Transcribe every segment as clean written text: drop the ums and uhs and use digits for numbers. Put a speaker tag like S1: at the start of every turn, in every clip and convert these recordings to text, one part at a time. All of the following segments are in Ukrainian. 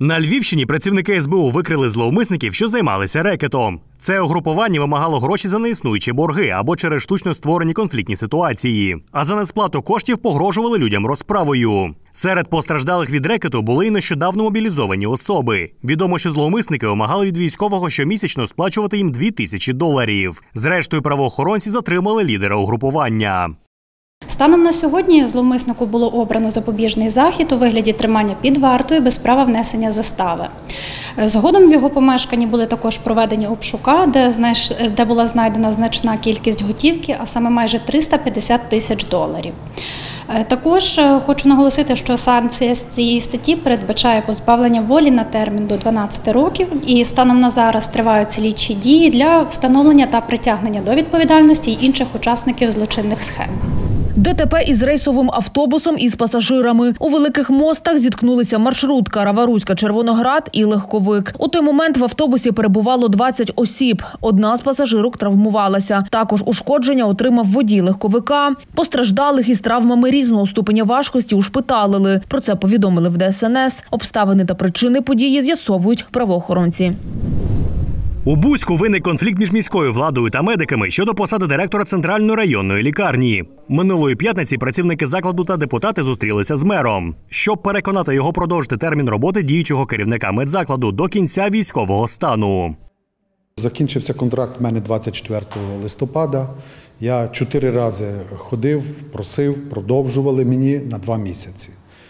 S1: На Львівщині працівники СБУ викрили зловмисників, що займалися рекетом. Це угрупування вимагало гроші за неіснуючі борги або через штучно створені конфліктні ситуації. А за несплату коштів погрожували людям розправою. Серед постраждалих від рекету були й нещодавно мобілізовані особи. Відомо, що зловмисники вимагали від військового щомісячно сплачувати їм $2000. Зрештою, правоохоронці затримали лідера угрупування.
S2: Станом на сьогодні зловмиснику було обрано запобіжний захід у вигляді тримання під вартою без права внесення застави. Згодом в його помешканні були також проведені обшука, де була знайдена значна кількість готівки, а саме майже $350 000. Також хочу наголосити, що санкція з цієї статті передбачає позбавлення волі на термін до 12 років, і станом на зараз тривають слідчі дії для встановлення та притягнення до відповідальності й інших учасників злочинних схем.
S3: ДТП із рейсовим автобусом із пасажирами. У Великих Мостах зіткнулися маршрутка Раваруська-Червоноград і легковик. У той момент в автобусі перебувало 20 осіб. Одна з пасажирок травмувалася. Також ушкодження отримав водій легковика. Постраждалих із травмами різного ступеня важкості ушпиталили. Про це повідомили в ДСНС. Обставини та причини події з'ясовують правоохоронці.
S1: У Буську виник конфлікт між міською владою та медиками щодо посади директора Центральної районної лікарні. Минулої п'ятниці працівники закладу та депутати зустрілися з мером, щоб переконати його продовжити термін роботи діючого керівника медзакладу до кінця військового стану.
S4: Закінчився контракт в мене 24 листопада. Я 4 рази ходив, просив, продовжували мені на 2 місяці.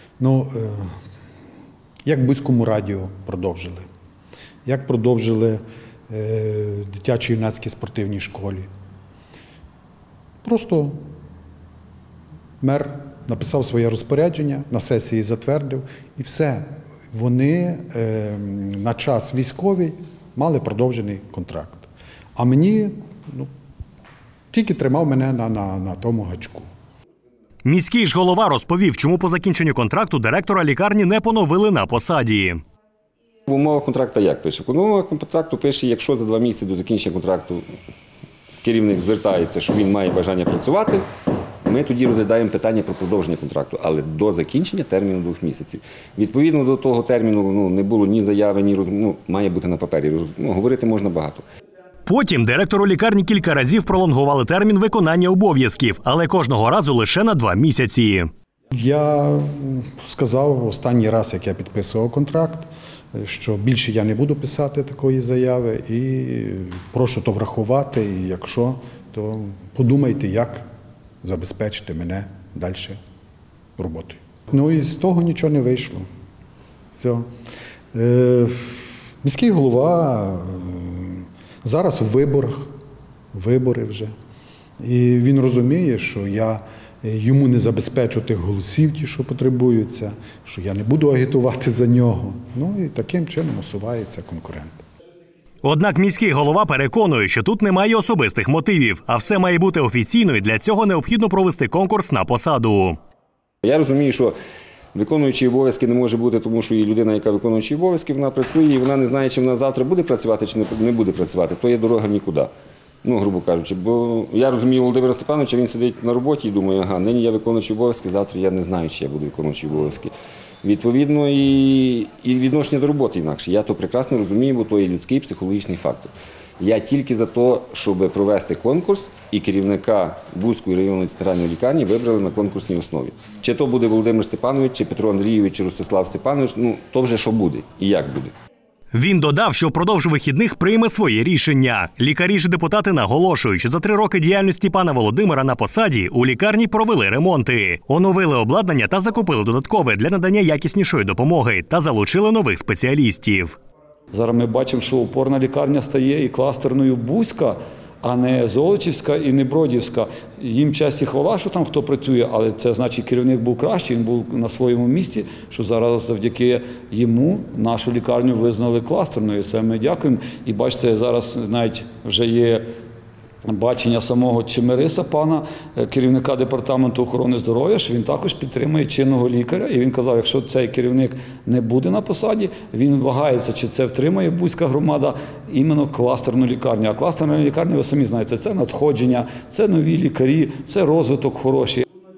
S4: Як Буському радіо продовжили, як продовжили дитячо-юнацькій спортивній школі. Просто мер написав своє розпорядження, на сесії затвердив і все. Вони на час військовий мали продовжений контракт. А мені тільки тримав мене на тому гачку.
S1: Міський ж голова розповів, чому по закінченню контракту директора лікарні не поновили на посаді.
S5: В умовах контракту як пише? В умовах контракту пише, якщо за 2 місяці до закінчення контракту керівник звертається, що він має бажання працювати, ми тоді розглядаємо питання про продовження контракту, але до закінчення терміну 2 місяців. Відповідно до того терміну не було ні заяви, ні розмови, має бути на папері. Говорити можна багато.
S1: Потім директору лікарні кілька разів пролонгували термін виконання обов'язків, але кожного разу лише на 2 місяці.
S4: Я сказав останній раз, як я підписував контракт, що більше я не буду писати такої заяви і прошу то врахувати, і якщо, то подумайте, як забезпечити мене далі роботою. І з того нічого не вийшло. Все. Міський голова зараз у виборах, вибори вже, і він розуміє, що я йому не забезпечу тих голосів, ті, що потребуються, що я не буду агітувати за нього. І таким чином усувається конкурент.
S1: Однак міський голова переконує, що тут немає особистих мотивів, а все має бути офіційно, і для цього необхідно провести конкурс на посаду.
S5: Я розумію, що виконуючий обов'язки не може бути, тому що є людина, яка виконуючий обов'язки, вона працює, і вона не знає, чи вона завтра буде працювати, чи не буде працювати. То є дорога в нікуди. Грубо кажучи, бо я розумію Володимира Степановича, він сидить на роботі і думає, нині я виконуючий обов'язки, завтра я не знаю, чи я буду виконуючий обов'язки. Відповідно, і відношення до роботи інакше. Я то прекрасно розумію, бо то є людський психологічний фактор. Я тільки за те, щоб провести конкурс, і керівника Буської районної центральної лікарні вибрали на конкурсній основі. Чи то буде Володимир Степанович, чи Петро Андрійович, чи Ростислав Степанович, то вже що буде і як буде.
S1: Він додав, що впродовж вихідних прийме своє рішення. Лікарі ж депутати наголошують, що за 3 роки діяльності пана Володимира на посаді у лікарні провели ремонти, оновили обладнання та закупили додаткове для надання якіснішої допомоги та залучили нових спеціалістів.
S6: Зараз ми бачимо, що опорна лікарня стає і кластерною Буська, а не Золочівська і не Бродівська. Їм честь і хвала, що там хто працює, але це значить керівник був кращий, він був на своєму місці, що зараз завдяки йому нашу лікарню визнали кластерною. Це ми дякуємо. І бачите, зараз навіть вже є бачення самого Чемериса, пана керівника департаменту охорони здоров'я, що він також підтримує чинного лікаря. І він казав, якщо цей керівник не буде на посаді, він вагається, чи це втримає Буська громада іменно кластерну лікарню. А кластерна лікарня, ви самі знаєте, це надходження, це нові лікарі, це розвиток хороший.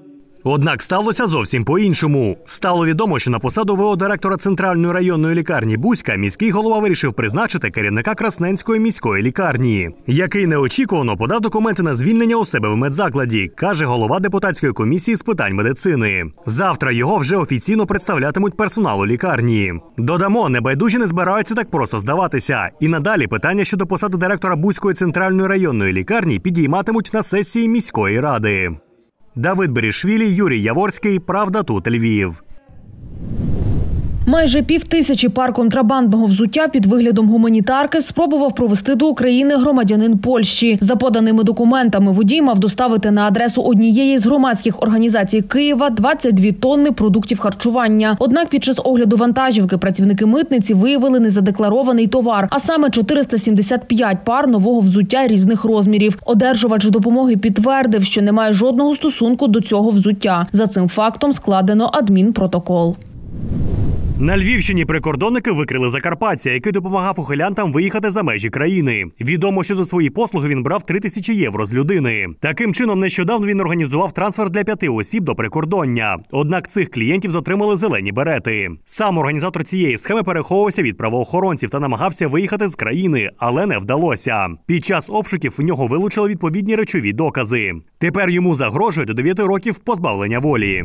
S1: Однак сталося зовсім по-іншому. Стало відомо, що на посаду ВО директора Центральної районної лікарні Буська міський голова вирішив призначити керівника Красненської міської лікарні, який неочікувано подав документи на звільнення у себе в медзакладі, каже голова депутатської комісії з питань медицини. Завтра його вже офіційно представлятимуть персоналу лікарні. Додамо, небайдужі не збираються так просто здаватися. І надалі питання щодо посади директора Буської центральної районної лікарні підійматимуть на сесії міської ради. Давид Берішвілі, Юрій Яворський, «Правда тут Львів».
S3: Майже 5000 пар контрабандного взуття під виглядом гуманітарки спробував провести до України громадянин Польщі. За поданими документами водій мав доставити на адресу однієї з громадських організацій Києва 22 тонни продуктів харчування. Однак під час огляду вантажівки працівники митниці виявили незадекларований товар, а саме 475 пар нового взуття різних розмірів. Одержувач допомоги підтвердив, що не має жодного стосунку до цього взуття. За цим фактом складено адмінпротокол.
S1: На Львівщині прикордонники викрили закарпатця, який допомагав ухилянтам виїхати за межі країни. Відомо, що за свої послуги він брав 3000 євро з людини. Таким чином, нещодавно він організував трансфер для 5 осіб до прикордоння. Однак цих клієнтів затримали зелені берети. Сам організатор цієї схеми переховувався від правоохоронців та намагався виїхати з країни, але не вдалося. Під час обшуків у нього вилучили відповідні речові докази. Тепер йому загрожує до 9 років позбавлення волі.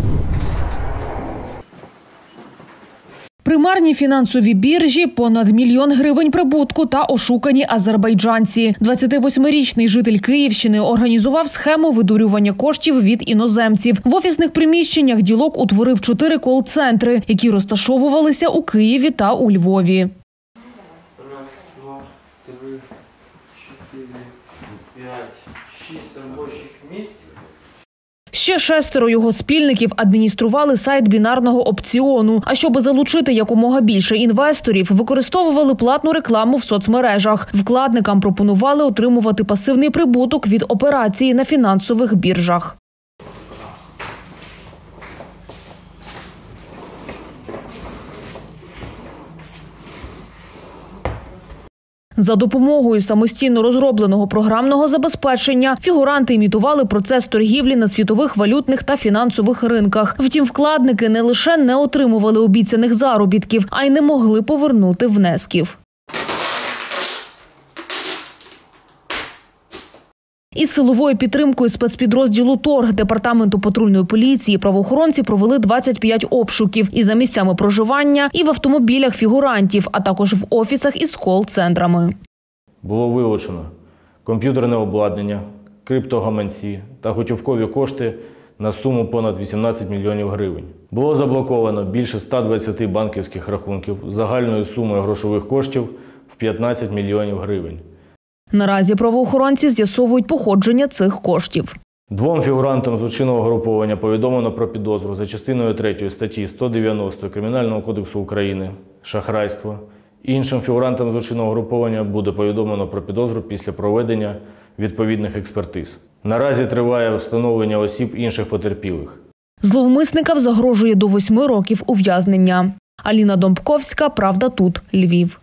S3: Примарні фінансові біржі, понад 1 мільйон гривень прибутку та ошукані азербайджанці. 28-річний житель Київщини організував схему видурювання коштів від іноземців. В офісних приміщеннях ділок утворив 4 кол-центри, які розташовувалися у Києві та у Львові.
S7: 1, 2, 3, 4, 5, 6 робочих місць.
S3: Ще 6 його спільників адміністрували сайт бінарного опціону. А щоб залучити якомога більше інвесторів, використовували платну рекламу в соцмережах. Вкладникам пропонували отримувати пасивний прибуток від операції на фінансових біржах. За допомогою самостійно розробленого програмного забезпечення фігуранти імітували процес торгівлі на світових валютних та фінансових ринках. Втім, вкладники не лише не отримували обіцяних заробітків, а й не могли повернути внесків. Із силовою підтримкою спецпідрозділу торг Департаменту патрульної поліції правоохоронці провели 25 обшуків і за місцями проживання, і в автомобілях фігурантів, а також в офісах із кол-центрами.
S8: Було вилучено комп'ютерне обладнання, криптогаманці та готівкові кошти на суму понад 18 мільйонів гривень. Було заблоковано більше 120 банківських рахунків з загальною сумою грошових коштів в 15 мільйонів гривень.
S3: Наразі правоохоронці з'ясовують походження цих коштів.
S8: 2 фігурантам злочинного груповання повідомлено про підозру за частиною 3 статті 190 Кримінального кодексу України «Шахрайство». Іншим фігурантам злочинного груповання буде повідомлено про підозру після проведення відповідних експертиз. Наразі триває встановлення осіб інших потерпілих.
S3: Зловмисникам загрожує до 8 років ув'язнення. Аліна Домбковська, «Правда тут», Львів.